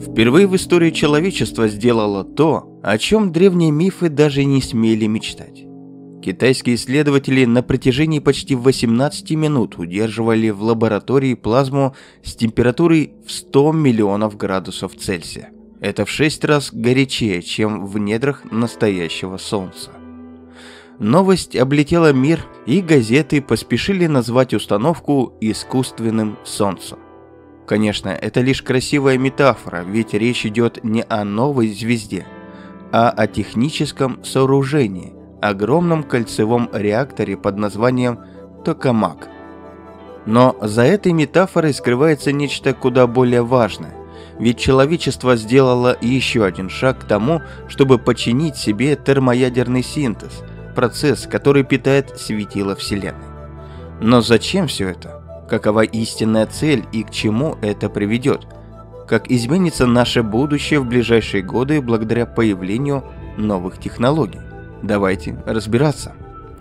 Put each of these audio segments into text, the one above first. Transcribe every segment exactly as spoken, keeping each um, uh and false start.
Впервые в истории человечества сделало то, о чем древние мифы даже не смели мечтать. Китайские исследователи на протяжении почти восемнадцати минут удерживали в лаборатории плазму с температурой в сто миллионов градусов Цельсия. Это в шесть раз горячее, чем в недрах настоящего Солнца. Новость облетела мир, и газеты поспешили назвать установку искусственным Солнцем. Конечно, это лишь красивая метафора, ведь речь идет не о новой звезде, а о техническом сооружении, огромном кольцевом реакторе под названием Токамак. Но за этой метафорой скрывается нечто куда более важное, ведь человечество сделало еще один шаг к тому, чтобы подчинить себе термоядерный синтез, процесс, который питает светило Вселенной. Но зачем все это? Какова истинная цель и к чему это приведет? Как изменится наше будущее в ближайшие годы благодаря появлению новых технологий? Давайте разбираться.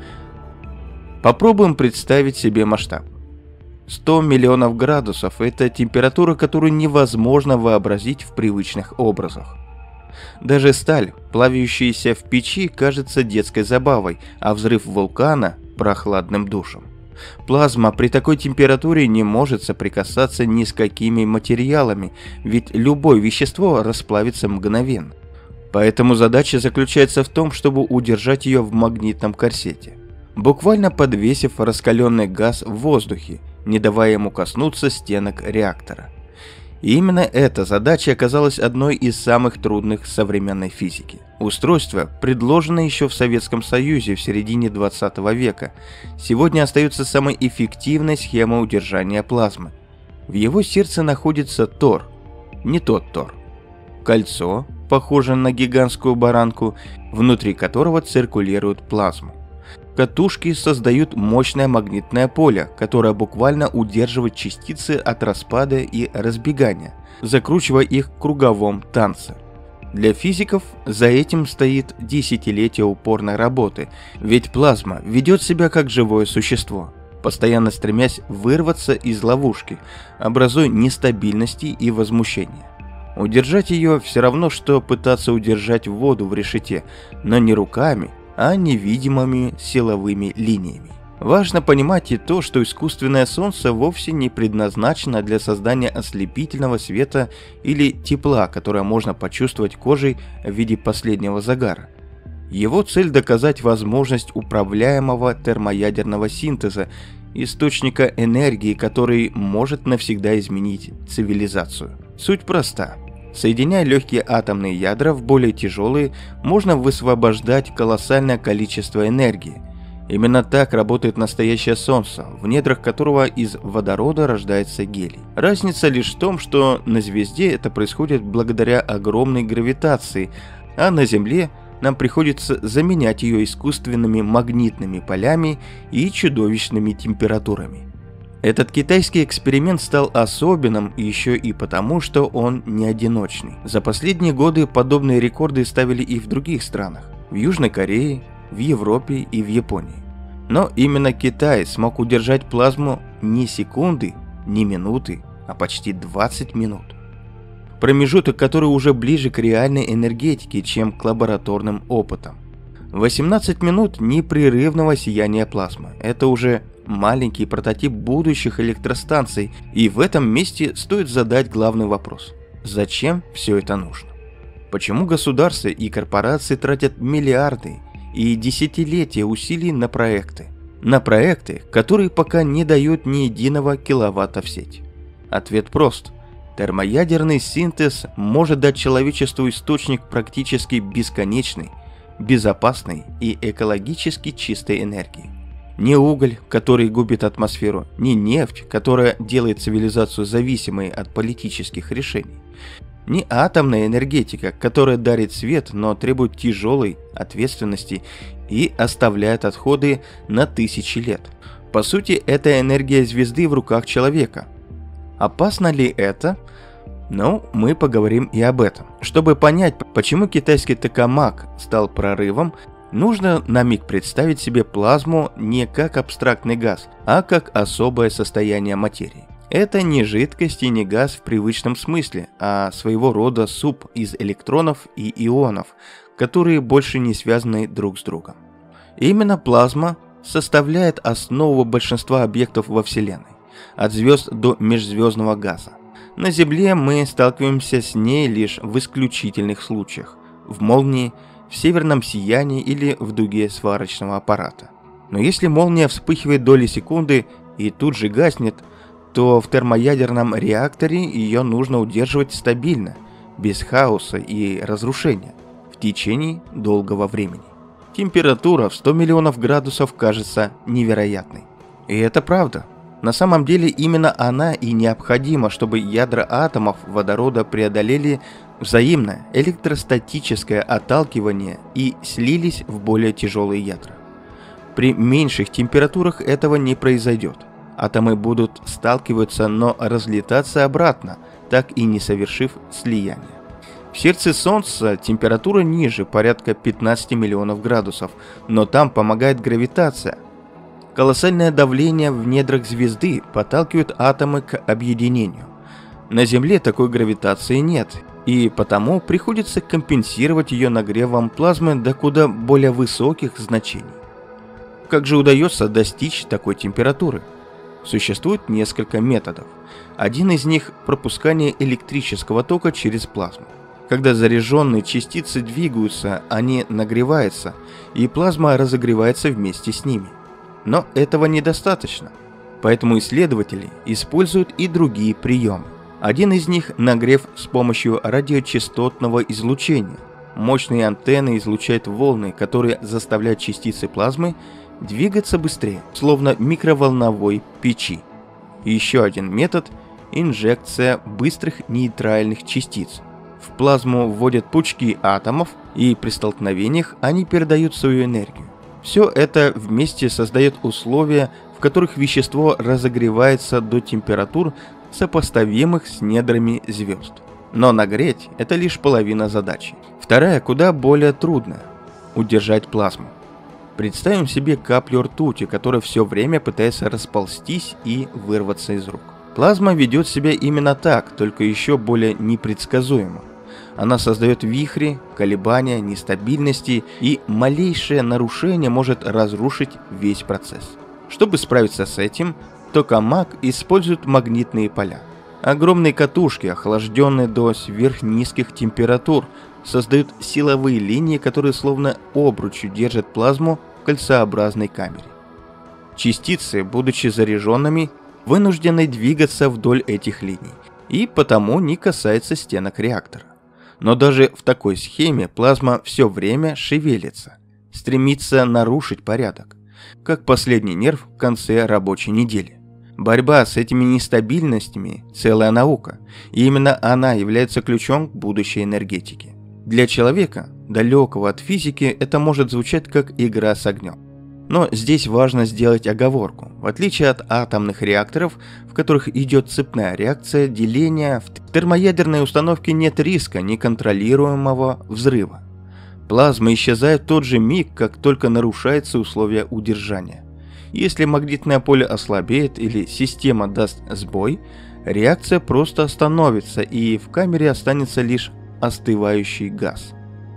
Попробуем представить себе масштаб. сто миллионов градусов – это температура, которую невозможно вообразить в привычных образах. Даже сталь, плавящаяся в печи, кажется детской забавой, а взрыв вулкана – прохладным душем. Плазма при такой температуре не может соприкасаться ни с какими материалами, ведь любое вещество расплавится мгновенно. Поэтому задача заключается в том, чтобы удержать ее в магнитном корсете, буквально подвесив раскаленный газ в воздухе, не давая ему коснуться стенок реактора. И именно эта задача оказалась одной из самых трудных в современной физике. Устройство, предложенное еще в Советском Союзе в середине двадцатого века, сегодня остается самой эффективной схемой удержания плазмы. В его сердце находится тор, не тот тор. Кольцо, похожее на гигантскую баранку, внутри которого циркулирует плазма. Катушки создают мощное магнитное поле, которое буквально удерживает частицы от распада и разбегания, закручивая их в круговом танце. Для физиков за этим стоит десятилетие упорной работы, ведь плазма ведет себя как живое существо, постоянно стремясь вырваться из ловушки, образуя нестабильности и возмущения. Удержать ее все равно, что пытаться удержать воду в решете, но не руками, а невидимыми силовыми линиями. Важно понимать и то, что искусственное солнце вовсе не предназначено для создания ослепительного света или тепла, которое можно почувствовать кожей в виде последнего загара. Его цель – доказать возможность управляемого термоядерного синтеза, источника энергии, который может навсегда изменить цивилизацию. Суть проста. Соединяя легкие атомные ядра в более тяжелые, можно высвобождать колоссальное количество энергии. Именно так работает настоящее Солнце, в недрах которого из водорода рождается гелий. Разница лишь в том, что на звезде это происходит благодаря огромной гравитации, а на Земле нам приходится заменять ее искусственными магнитными полями и чудовищными температурами. Этот китайский эксперимент стал особенным еще и потому, что он не одиночный. За последние годы подобные рекорды ставили и в других странах – в Южной Корее, в Европе и в Японии. Но именно Китай смог удержать плазму не секунды, не минуты, а почти двадцать минут. Промежуток, который уже ближе к реальной энергетике, чем к лабораторным опытам. восемнадцать минут непрерывного сияния плазмы – это уже маленький прототип будущих электростанций, и в этом месте стоит задать главный вопрос: зачем все это нужно? Почему государства и корпорации тратят миллиарды и десятилетия усилий на проекты? На проекты, которые пока не дают ни единого киловатта в сеть. Ответ прост. Термоядерный синтез может дать человечеству источник практически бесконечной, безопасной и экологически чистой энергии. Ни уголь, который губит атмосферу, ни нефть, которая делает цивилизацию зависимой от политических решений, ни атомная энергетика, которая дарит свет, но требует тяжелой ответственности и оставляет отходы на тысячи лет. По сути, это энергия звезды в руках человека. Опасно ли это? Ну, мы поговорим и об этом. Чтобы понять, почему китайский токамак стал прорывом, нужно на миг представить себе плазму не как абстрактный газ, а как особое состояние материи. Это не жидкость и не газ в привычном смысле, а своего рода суп из электронов и ионов, которые больше не связаны друг с другом. И именно плазма составляет основу большинства объектов во Вселенной, от звезд до межзвездного газа. На Земле мы сталкиваемся с ней лишь в исключительных случаях, в молнии, в северном сиянии или в дуге сварочного аппарата. Но если молния вспыхивает доли секунды и тут же гаснет, то в термоядерном реакторе ее нужно удерживать стабильно, без хаоса и разрушения, в течение долгого времени. Температура в сто миллионов градусов кажется невероятной. И это правда. На самом деле именно она и необходима, чтобы ядра атомов водорода преодолели взаимное электростатическое отталкивание и слились в более тяжелые ядра. При меньших температурах этого не произойдет. Атомы будут сталкиваться, но разлетаться обратно, так и не совершив слияния. В сердце Солнца температура ниже, порядка пятнадцати миллионов градусов, но там помогает гравитация. Колоссальное давление в недрах звезды подталкивает атомы к объединению. На Земле такой гравитации нет, и потому приходится компенсировать ее нагревом плазмы до куда более высоких значений. Как же удается достичь такой температуры? Существует несколько методов. Один из них – пропускание электрического тока через плазму. Когда заряженные частицы двигаются, они нагреваются, и плазма разогревается вместе с ними. Но этого недостаточно, поэтому исследователи используют и другие приемы. Один из них – нагрев с помощью радиочастотного излучения. Мощные антенны излучают волны, которые заставляют частицы плазмы двигаться быстрее, словно микроволновой печи. И еще один метод – инжекция быстрых нейтральных частиц. В плазму вводят пучки атомов, и при столкновениях они передают свою энергию. Все это вместе создает условия, в которых вещество разогревается до температур, сопоставимых с недрами звезд. Но нагреть – это лишь половина задачи. Вторая куда более трудная – удержать плазму. Представим себе каплю ртути, которая все время пытается расползтись и вырваться из рук. Плазма ведет себя именно так, только еще более непредсказуемо. Она создает вихри, колебания, нестабильности, и малейшее нарушение может разрушить весь процесс. Чтобы справиться с этим, токамак использует магнитные поля. Огромные катушки, охлажденные до сверхнизких температур, создают силовые линии, которые словно обручью держат плазму в кольцеобразной камере. Частицы, будучи заряженными, вынуждены двигаться вдоль этих линий, и потому не касаются стенок реактора. Но даже в такой схеме плазма все время шевелится, стремится нарушить порядок, как последний нерв в конце рабочей недели. Борьба с этими нестабильностями – целая наука, и именно она является ключом к будущей энергетике. Для человека, далекого от физики, это может звучать как игра с огнем. Но здесь важно сделать оговорку. В отличие от атомных реакторов, в которых идет цепная реакция деления, в термоядерной установке нет риска неконтролируемого взрыва. Плазма исчезает в тот же миг, как только нарушаются условия удержания. Если магнитное поле ослабеет или система даст сбой, реакция просто остановится, и в камере останется лишь остывающий газ.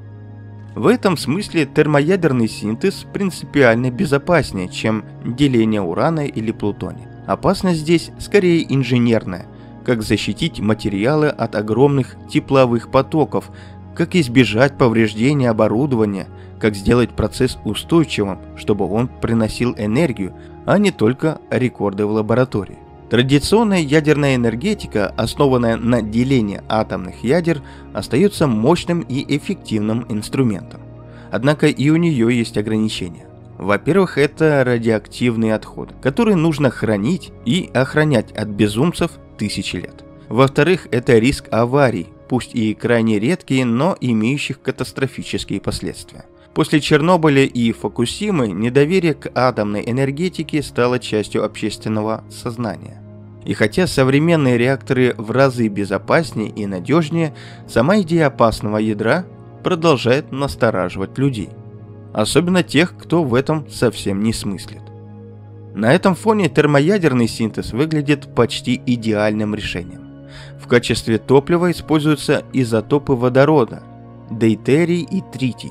В этом смысле термоядерный синтез принципиально безопаснее, чем деление урана или плутония. Опасность здесь скорее инженерная, как защитить материалы от огромных тепловых потоков, как избежать повреждения оборудования, как сделать процесс устойчивым, чтобы он приносил энергию, а не только рекорды в лаборатории. Традиционная ядерная энергетика, основанная на делении атомных ядер, остается мощным и эффективным инструментом. Однако и у нее есть ограничения. Во-первых, это радиоактивный отход, который нужно хранить и охранять от безумцев тысячи лет. Во-вторых, это риск аварий, пусть и крайне редкие, но имеющих катастрофические последствия. После Чернобыля и Фукусимы недоверие к атомной энергетике стало частью общественного сознания. И хотя современные реакторы в разы безопаснее и надежнее, сама идея опасного ядра продолжает настораживать людей. Особенно тех, кто в этом совсем не смыслит. На этом фоне термоядерный синтез выглядит почти идеальным решением. В качестве топлива используются изотопы водорода – дейтерий и тритий.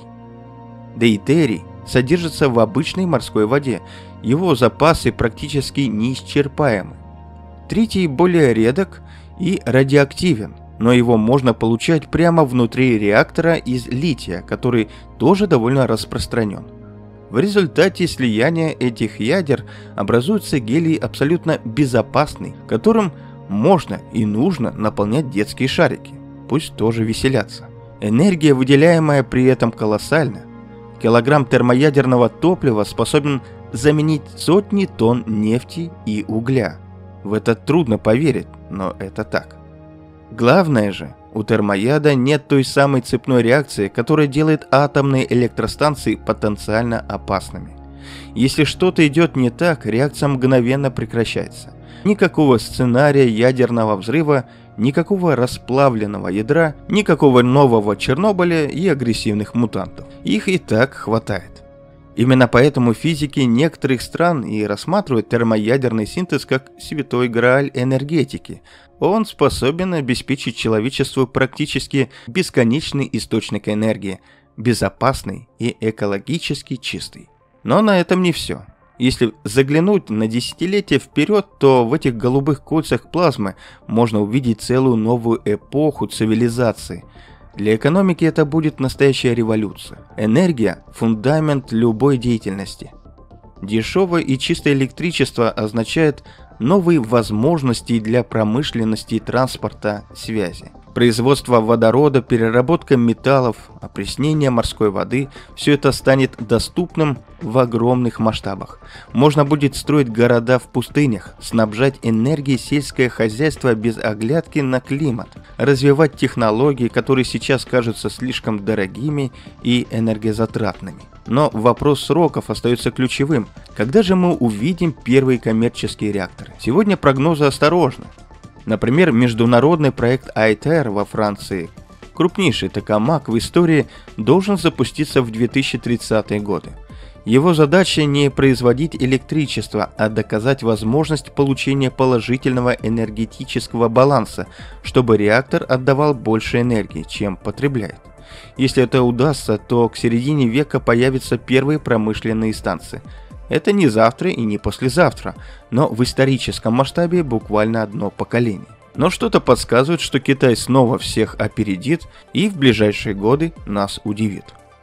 Дейтерий содержится в обычной морской воде, его запасы практически неисчерпаемы. Тритий более редок и радиоактивен, но его можно получать прямо внутри реактора из лития, который тоже довольно распространен. В результате слияния этих ядер образуется гелий абсолютно безопасный, которым можно и нужно наполнять детские шарики, пусть тоже веселятся. Энергия, выделяемая при этом, колоссальна. Килограмм термоядерного топлива способен заменить сотни тонн нефти и угля. В это трудно поверить, но это так. Главное же, у термояда нет той самой цепной реакции, которая делает атомные электростанции потенциально опасными. Если что-то идет не так, реакция мгновенно прекращается. Никакого сценария ядерного взрыва, никакого расплавленного ядра, никакого нового Чернобыля и агрессивных мутантов. Их и так хватает. Именно поэтому физики некоторых стран и рассматривают термоядерный синтез как святой грааль энергетики. Он способен обеспечить человечеству практически бесконечный источник энергии, безопасный и экологически чистый. Но на этом не все. Если заглянуть на десятилетия вперед, то в этих голубых кольцах плазмы можно увидеть целую новую эпоху цивилизации. Для экономики это будет настоящая революция. Энергия – фундамент любой деятельности. Дешевое и чистое электричество означает новые возможности для промышленности, транспорта, связи. Производство водорода, переработка металлов, опреснение морской воды – все это станет доступным в огромных масштабах. Можно будет строить города в пустынях, снабжать энергией сельское хозяйство без оглядки на климат, развивать технологии, которые сейчас кажутся слишком дорогими и энергозатратными. Но вопрос сроков остается ключевым. Когда же мы увидим первые коммерческие реакторы? Сегодня прогнозы осторожны. Например, международный проект АйТер во Франции, крупнейший токамак в истории, должен запуститься в две тысячи тридцатые годы. Его задача не производить электричество, а доказать возможность получения положительного энергетического баланса, чтобы реактор отдавал больше энергии, чем потребляет. Если это удастся, то к середине века появятся первые промышленные станции. Это не завтра и не послезавтра, но в историческом масштабе буквально одно поколение. Но что-то подсказывает, что Китай снова всех опередит и в ближайшие годы нас удивит.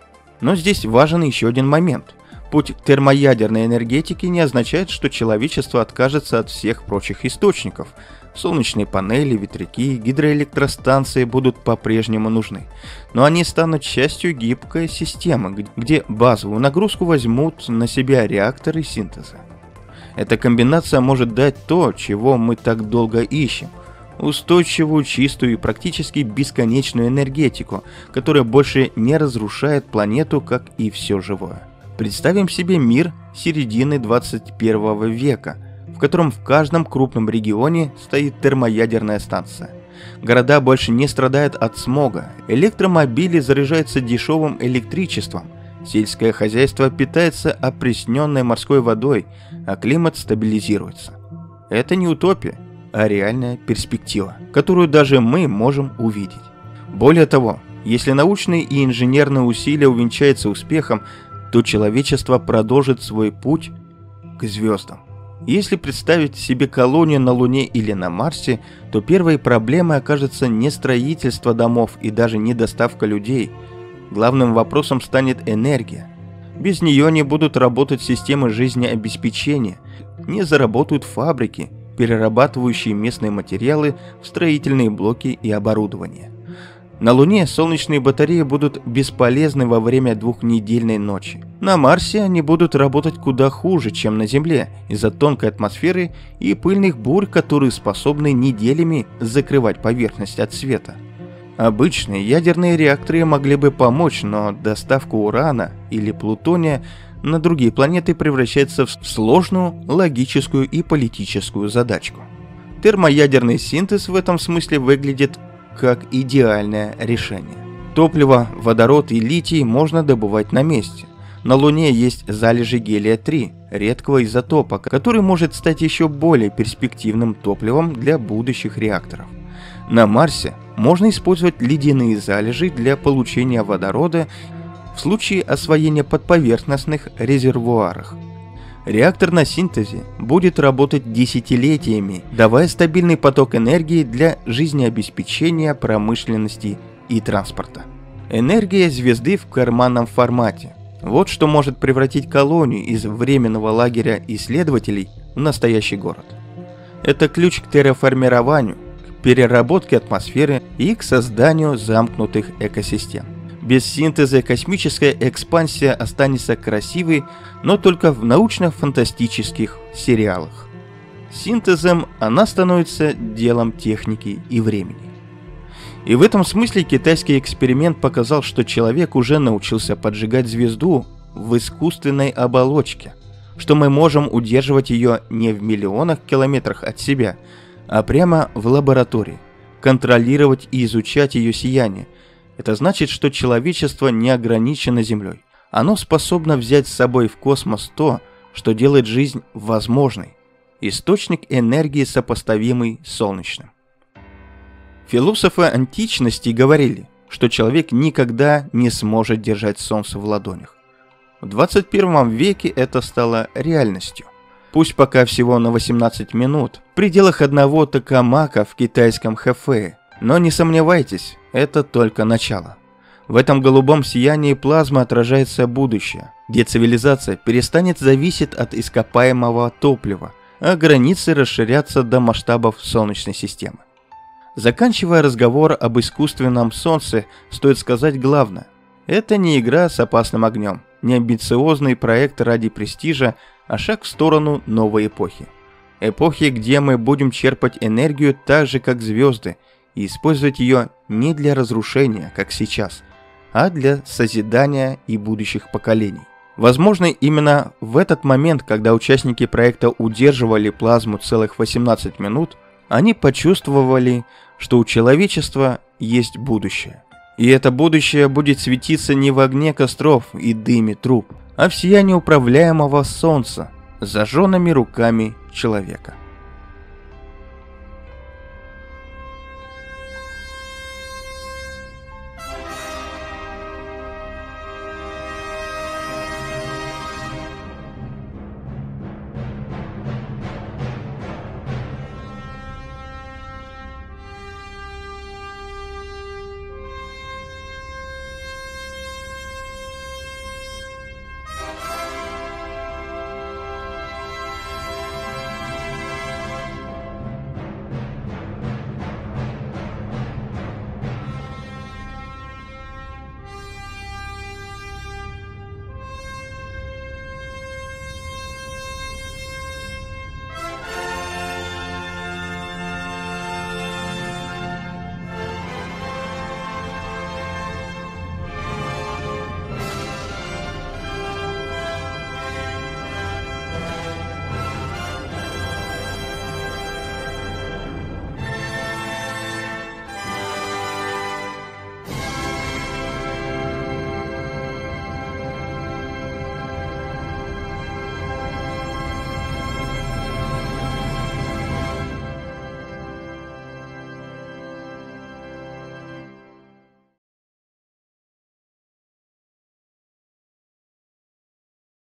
Но здесь важен еще один момент. Путь термоядерной энергетики не означает, что человечество откажется от всех прочих источников. Солнечные панели, ветряки, гидроэлектростанции будут по-прежнему нужны. Но они станут частью гибкой системы, где базовую нагрузку возьмут на себя реакторы синтеза. Эта комбинация может дать то, чего мы так долго ищем. Устойчивую, чистую и практически бесконечную энергетику, которая больше не разрушает планету, как и все живое. Представим себе мир середины двадцать первого века, в котором в каждом крупном регионе стоит термоядерная станция. Города больше не страдают от смога, электромобили заряжаются дешевым электричеством, сельское хозяйство питается опресненной морской водой, а климат стабилизируется. Это не утопия, а реальная перспектива, которую даже мы можем увидеть. Более того, если научные и инженерные усилия увенчаются успехом, то человечество продолжит свой путь к звездам. Если представить себе колонию на Луне или на Марсе, то первой проблемой окажется не строительство домов и даже не доставка людей. Главным вопросом станет энергия. Без нее не будут работать системы жизнеобеспечения, не заработают фабрики, перерабатывающие местные материалы в строительные блоки и оборудование. На Луне солнечные батареи будут бесполезны во время двухнедельной ночи. На Марсе они будут работать куда хуже, чем на Земле, из-за тонкой атмосферы и пыльных бурь, которые способны неделями закрывать поверхность от света. Обычные ядерные реакторы могли бы помочь, но доставка урана или плутония на другие планеты превращается в сложную логическую и политическую задачку. Термоядерный синтез в этом смысле выглядит как идеальное решение. Топливо, водород и литий можно добывать на месте. На Луне есть залежи гелия три, редкого изотопа, который может стать еще более перспективным топливом для будущих реакторов. На Марсе можно использовать ледяные залежи для получения водорода в случае освоения подповерхностных резервуарах. Реактор на синтезе будет работать десятилетиями, давая стабильный поток энергии для жизнеобеспечения промышленности и транспорта. Энергия звезды в карманном формате. Вот что может превратить колонию из временного лагеря исследователей в настоящий город. Это ключ к терраформированию, к переработке атмосферы и к созданию замкнутых экосистем. Без синтеза космическая экспансия останется красивой, но только в научно-фантастических сериалах. Синтезом она становится делом техники и времени. И в этом смысле китайский эксперимент показал, что человек уже научился поджигать звезду в искусственной оболочке, что мы можем удерживать ее не в миллионах километрах от себя, а прямо в лаборатории, контролировать и изучать ее сияние. Это значит, что человечество не ограничено Землей. Оно способно взять с собой в космос то, что делает жизнь возможной. Источник энергии, сопоставимый с солнечным. Философы античности говорили, что человек никогда не сможет держать солнце в ладонях. В двадцать первом веке это стало реальностью. Пусть пока всего на восемнадцать минут, в пределах одного токамака в китайском Хэфэе, но не сомневайтесь, это только начало. В этом голубом сиянии плазмы отражается будущее, где цивилизация перестанет зависеть от ископаемого топлива, а границы расширятся до масштабов Солнечной системы. Заканчивая разговор об искусственном Солнце, стоит сказать главное. Это не игра с опасным огнем, не амбициозный проект ради престижа, а шаг в сторону новой эпохи. Эпохи, где мы будем черпать энергию так же, как звезды, и использовать ее не для разрушения, как сейчас, а для созидания и будущих поколений. Возможно, именно в этот момент, когда участники проекта удерживали плазму целых восемнадцать минут, они почувствовали, что у человечества есть будущее. И это будущее будет светиться не в огне костров и дыме труб, а в сиянии управляемого солнца, зажженными руками человека.